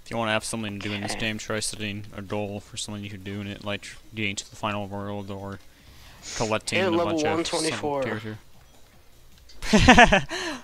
If you want to have something to do in this game, try setting a goal for something you could do in it, like getting to the final world or collecting a level bunch of 124. character.